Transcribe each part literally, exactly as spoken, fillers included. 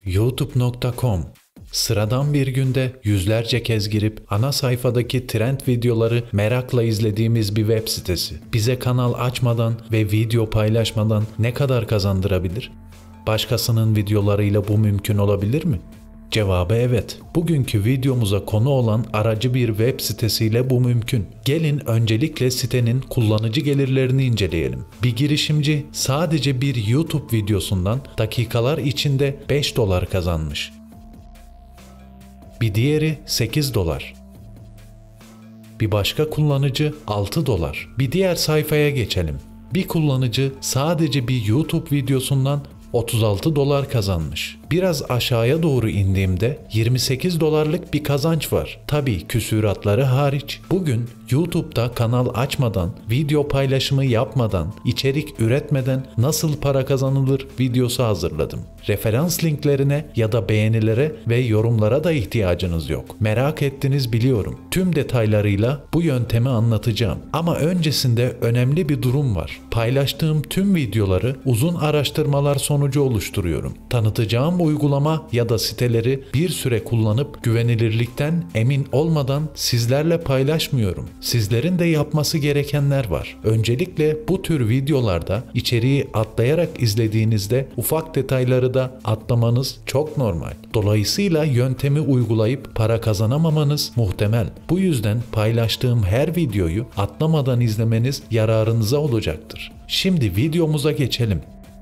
youtube nokta com. Sıradan bir günde yüzlerce kez girip ana sayfadaki trend videoları merakla izlediğimiz bir web sitesi bize kanal açmadan ve video paylaşmadan ne kadar kazandırabilir? Başkasının videolarıyla bu mümkün olabilir mi? Cevabı evet. Bugünkü videomuza konu olan aracı bir web sitesiyle bu mümkün. Gelin öncelikle sitenin kullanıcı gelirlerini inceleyelim. Bir girişimci sadece bir YouTube videosundan dakikalar içinde beş dolar kazanmış. Bir diğeri sekiz dolar. Bir başka kullanıcı altı dolar. Bir diğer sayfaya geçelim. Bir kullanıcı sadece bir YouTube videosundan otuz altı dolar kazanmış. Biraz aşağıya doğru indiğimde yirmi sekiz dolarlık bir kazanç var. Tabii küsuratları hariç. Bugün YouTube'da kanal açmadan, video paylaşımı yapmadan, içerik üretmeden nasıl para kazanılır videosu hazırladım. Referans linklerine ya da beğenilere ve yorumlara da ihtiyacınız yok. Merak ettiniz biliyorum. Tüm detaylarıyla bu yöntemi anlatacağım. Ama öncesinde önemli bir durum var. Paylaştığım tüm videoları uzun araştırmalar sonucu oluşturuyorum. Tanıtacağım uygulama ya da siteleri bir süre kullanıp güvenilirlikten emin olmadan sizlerle paylaşmıyorum. Sizlerin de yapması gerekenler var. Öncelikle bu tür videolarda içeriği atlayarak izlediğinizde ufak detayları da atlamanız çok normal. Dolayısıyla yöntemi uygulayıp para kazanamamanız muhtemel. Bu yüzden paylaştığım her videoyu atlamadan izlemeniz yararınıza olacaktır. Şimdi videomuza geçelim.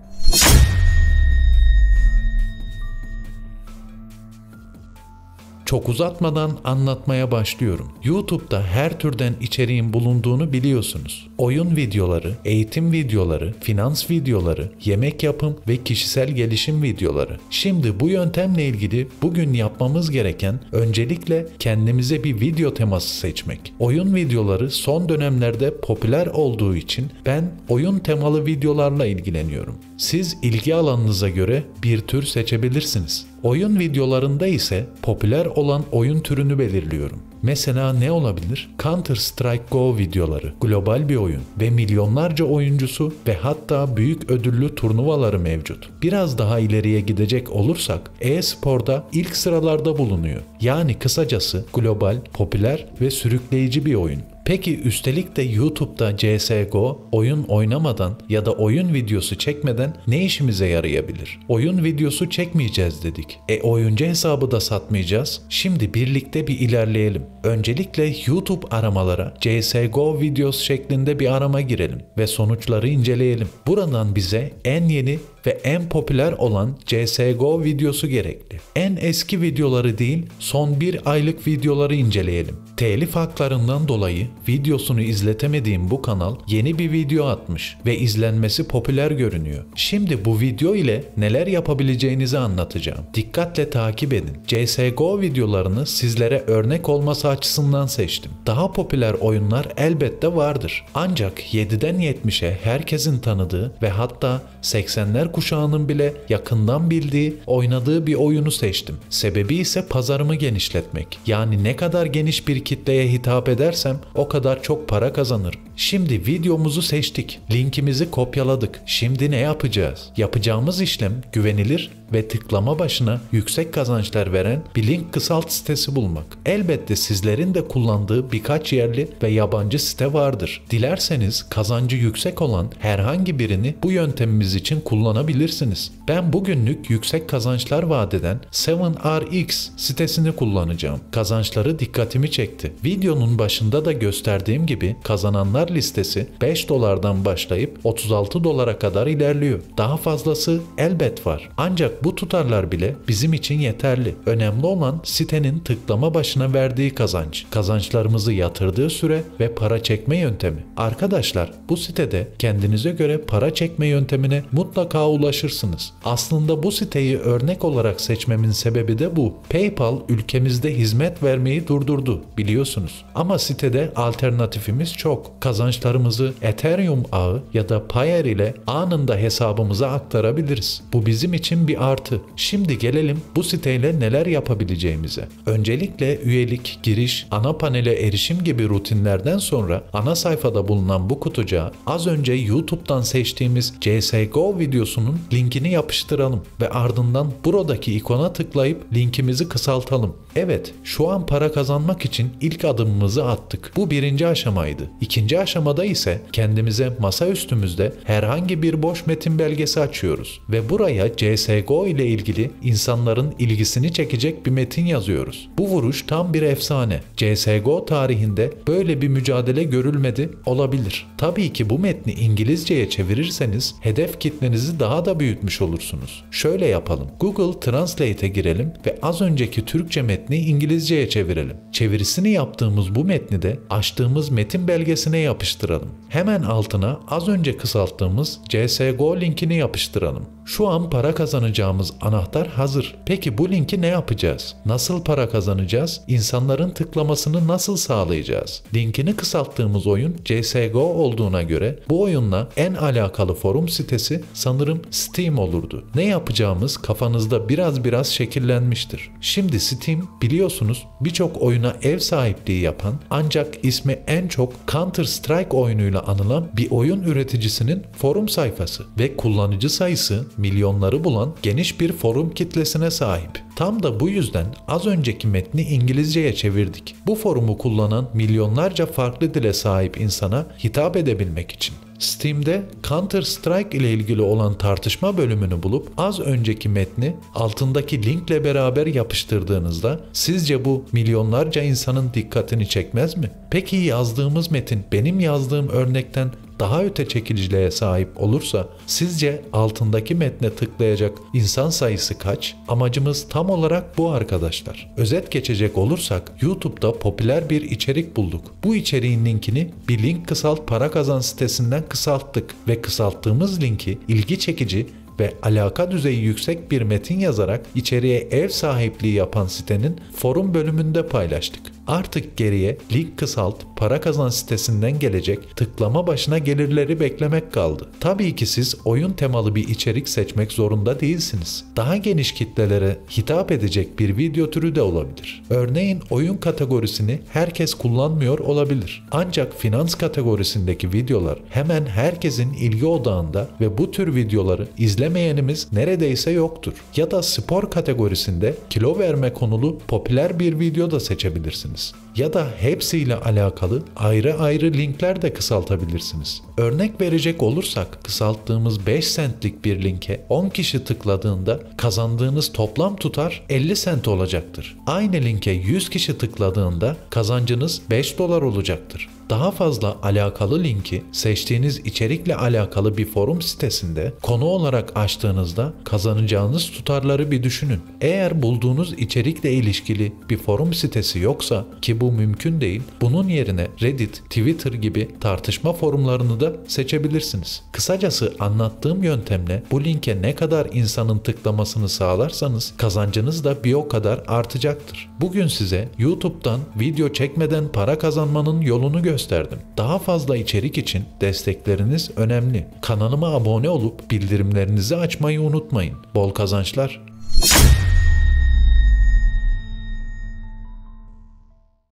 Çok uzatmadan anlatmaya başlıyorum. YouTube'da her türden içeriğin bulunduğunu biliyorsunuz. Oyun videoları, eğitim videoları, finans videoları, yemek yapım ve kişisel gelişim videoları. Şimdi bu yöntemle ilgili bugün yapmamız gereken öncelikle kendimize bir video teması seçmek. Oyun videoları son dönemlerde popüler olduğu için ben oyun temalı videolarla ilgileniyorum. Siz ilgi alanınıza göre bir tür seçebilirsiniz. Oyun videolarında ise popüler olan oyun türünü belirliyorum. Mesela ne olabilir? Counter Strike Go videoları, global bir oyun ve milyonlarca oyuncusu ve hatta büyük ödüllü turnuvaları mevcut. Biraz daha ileriye gidecek olursak e-sporda ilk sıralarda bulunuyor. Yani kısacası global, popüler ve sürükleyici bir oyun. Peki üstelik de YouTube'da C S G O oyun oynamadan ya da oyun videosu çekmeden ne işimize yarayabilir? Oyun videosu çekmeyeceğiz dedik. E oyuncu hesabı da satmayacağız. Şimdi birlikte bir ilerleyelim. Öncelikle YouTube aramalara C S G O videos şeklinde bir arama girelim ve sonuçları inceleyelim. Buradan bize en yeni ve en popüler olan C S G O videosu gerekli. En eski videoları değil, son bir aylık videoları inceleyelim. Telif haklarından dolayı videosunu izletemediğim bu kanal yeni bir video atmış ve izlenmesi popüler görünüyor. Şimdi bu video ile neler yapabileceğinizi anlatacağım. Dikkatle takip edin. C S G O videolarını sizlere örnek olması açısından seçtim. Daha popüler oyunlar elbette vardır. Ancak yediden yetmişe herkesin tanıdığı ve hatta seksenler kuşağının bile yakından bildiği, oynadığı bir oyunu seçtim. Sebebi ise pazarımı genişletmek. Yani ne kadar geniş bir kitleye hitap edersem o kadar çok para kazanırım. Şimdi videomuzu seçtik. Linkimizi kopyaladık. Şimdi ne yapacağız? Yapacağımız işlem güvenilir ve tıklama başına yüksek kazançlar veren bir link kısalt sitesi bulmak. Elbette sizlerin de kullandığı birkaç yerli ve yabancı site vardır. Dilerseniz kazancı yüksek olan herhangi birini bu yöntemimiz için kullanabilirsiniz. Ben bugünlük yüksek kazançlar vaat eden seven R X sitesini kullanacağım. Kazançları dikkatimi çekti. Videonun başında da gösterdiğim gibi kazananlar listesi beş dolardan başlayıp otuz altı dolara kadar ilerliyor. Daha fazlası elbet var. Ancak bu tutarlar bile bizim için yeterli. Önemli olan sitenin tıklama başına verdiği kazanç, kazançlarımızı yatırdığı süre ve para çekme yöntemi. Arkadaşlar, bu sitede kendinize göre para çekme yöntemine mutlaka ulaşırsınız. Aslında bu siteyi örnek olarak seçmemin sebebi de bu. PayPal ülkemizde hizmet vermeyi durdurdu biliyorsunuz. Ama sitede alternatifimiz çok. Kazanç kazançlarımızı Ethereum ağı ya da Payeer ile anında hesabımıza aktarabiliriz. Bu bizim için bir artı. Şimdi gelelim bu siteyle neler yapabileceğimize. Öncelikle üyelik, giriş, ana panele erişim gibi rutinlerden sonra ana sayfada bulunan bu kutucuğa az önce YouTube'dan seçtiğimiz C S G O videosunun linkini yapıştıralım ve ardından buradaki ikona tıklayıp linkimizi kısaltalım. Evet, şu an para kazanmak için ilk adımımızı attık. Bu birinci aşamaydı. İkinci aşamada ise kendimize masaüstümüzde herhangi bir boş metin belgesi açıyoruz ve buraya C S G O ile ilgili insanların ilgisini çekecek bir metin yazıyoruz. Bu vuruş tam bir efsane. C S G O tarihinde böyle bir mücadele görülmedi olabilir. Tabii ki bu metni İngilizceye çevirirseniz hedef kitlenizi daha da büyütmüş olursunuz. Şöyle yapalım. Google Translate'e girelim ve az önceki Türkçe metni İngilizceye çevirelim. Çevirisini yaptığımız bu metni de açtığımız metin belgesine yapıştıralım. Hemen altına az önce kısalttığımız C S G O linkini yapıştıralım. Şu an para kazanacağımız anahtar hazır. Peki bu linki ne yapacağız? Nasıl para kazanacağız? İnsanların tıklamasını nasıl sağlayacağız? Linkini kısalttığımız oyun C S G O olduğuna göre bu oyunla en alakalı forum sitesi sanırım Steam olurdu. Ne yapacağımız kafanızda biraz biraz şekillenmiştir. Şimdi Steam biliyorsunuz birçok oyuna ev sahipliği yapan ancak ismi en çok Counter Strike oyunuyla anılan bir oyun üreticisinin forum sayfası ve kullanıcı sayısı milyonları bulan geniş bir forum kitlesine sahip. Tam da bu yüzden az önceki metni İngilizceye çevirdik. Bu forumu kullanan milyonlarca farklı dile sahip insana hitap edebilmek için. Steam'de Counter Strike ile ilgili olan tartışma bölümünü bulup az önceki metni altındaki linkle beraber yapıştırdığınızda sizce bu milyonlarca insanın dikkatini çekmez mi? Peki yazdığımız metin benim yazdığım örnekten daha öte çekiciliğe sahip olursa sizce altındaki metne tıklayacak insan sayısı kaç? Amacımız tam olarak bu arkadaşlar. Özet geçecek olursak YouTube'da popüler bir içerik bulduk. Bu içeriğin linkini bir link kısalt para kazan sitesinden kısalttık ve kısalttığımız linki ilgi çekici ve alaka düzeyi yüksek bir metin yazarak içeriye ev sahipliği yapan sitenin forum bölümünde paylaştık. Artık geriye link kısalt para kazan sitesinden gelecek tıklama başına gelirleri beklemek kaldı. Tabii ki siz oyun temalı bir içerik seçmek zorunda değilsiniz. Daha geniş kitlelere hitap edecek bir video türü de olabilir. Örneğin oyun kategorisini herkes kullanmıyor olabilir. Ancak finans kategorisindeki videolar hemen herkesin ilgi odağında ve bu tür videoları izlemeyenimiz neredeyse yoktur. Ya da spor kategorisinde kilo verme konulu popüler bir video da seçebilirsiniz. Ya da hepsiyle alakalı ayrı ayrı linkler de kısaltabilirsiniz. Örnek verecek olursak kısalttığımız beş centlik bir linke on kişi tıkladığında kazandığınız toplam tutar elli sent olacaktır. Aynı linke yüz kişi tıkladığında kazancınız beş dolar olacaktır. Daha fazla alakalı linki seçtiğiniz içerikle alakalı bir forum sitesinde konu olarak açtığınızda kazanacağınız tutarları bir düşünün. Eğer bulduğunuz içerikle ilişkili bir forum sitesi yoksa, ki bu mümkün değil, bunun yerine Reddit, Twitter gibi tartışma forumlarını da seçebilirsiniz. Kısacası anlattığım yöntemle bu linke ne kadar insanın tıklamasını sağlarsanız kazancınız da bir o kadar artacaktır. Bugün size YouTube'dan video çekmeden para kazanmanın yolunu gösterdim. gösterdim. Daha fazla içerik için destekleriniz önemli. Kanalıma abone olup bildirimlerinizi açmayı unutmayın. Bol kazançlar.